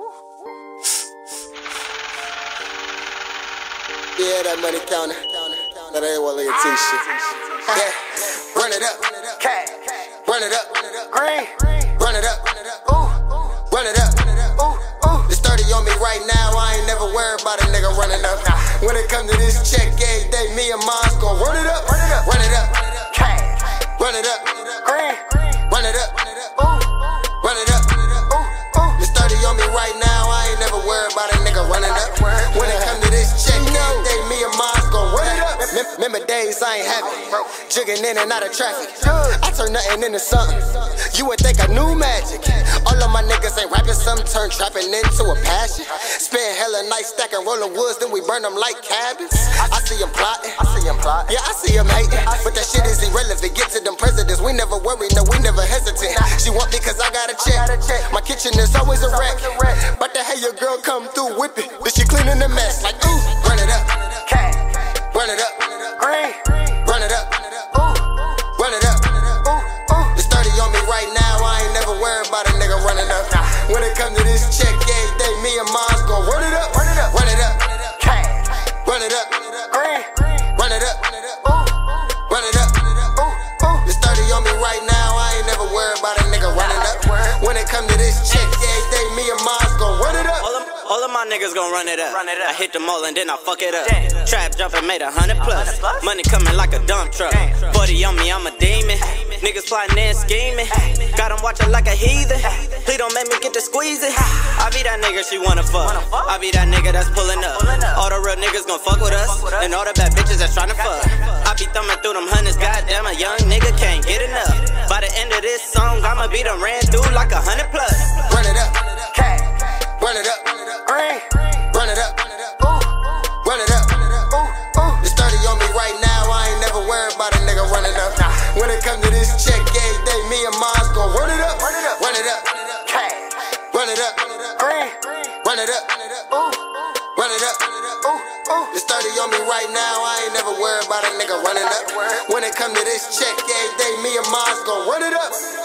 Yeah, that money counter. That ain't Wally and T shit. Yeah, run it up. Run it up. Green. Run it up. Run it up. It's 30 on me right now. I ain't never worried about a nigga running up. When it come to this check every day, me and mine gon' run it up. Run it up. Run it up. Run it up. Green. Run it up. Run it up. It's 30 on me right now. I ain't never worried about a nigga running up. When it come to this check every day, me and mine gon' run it up. Remember days I ain't happy, jigging in and out of traffic. I turn nothing into something. You would think I knew magic. All of my niggas ain't rapping, some turn trapping into a passion. Spend hella nights stacking rolling woods, then we burn them like cabins. I see them plotting, yeah, I see them hating, but that shit is irrelevant. Get to them presidents, we never worry, no, we never hesitate. She want me cause I got a check. My kitchen is always a wreck. But to have your girl come through whip it, then she cleaning the mess like ooh, run it up. Run it up. Green. Run it up. Run it up. It's 30 on me right now. I ain't never worried about a nigga running up. When it come to this check every day, me and mine gon' run it up. Run it up. Run it up. Run it up. Green. Run it up. Run it up. It's 30 on me right now. I ain't never worried about a nigga running up. When it come to this check every day, me and mine gon' run it up. All of my niggas gon' run it up. I hit them all and then I fuck it up. Trap jumping made 100 plus. Money coming like a dump truck. 40 on me, I'm a demon. Niggas plotting and scheming. Got them watching like a heathen. Please don't make me get to squeezing. I be that nigga she wanna fuck. I be that nigga that's pulling up. All the real niggas gon' fuck with us. And all the bad bitches that's tryna fuck. I be thumbing through them hundreds. Goddamn, a young nigga can't get enough. By the end of this song, I'ma be done ran through like 100 plus. Run it up. Run it up. Green. Run it up. Run it up. It's 30 on me right now. I ain't never worried about a nigga running up. When it come to this check every day, me and mine gon' run it up. Run it up. Run it up. Run it up. Green. Run it up. Run it up. It's 30 on me right now. I ain't never worried about a nigga running up. When it come to this check every day, me and mine gon' run it up.